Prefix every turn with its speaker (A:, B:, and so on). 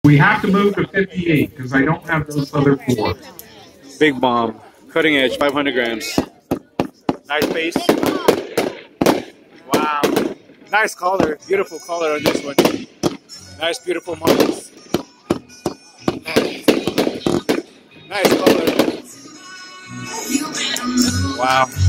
A: We have to move to 58 because I don't have those other four.
B: Big bomb. Cutting edge, 500 grams. Nice face. Wow. Nice color. Beautiful color on this one. Nice, beautiful marks. Nice color. Wow.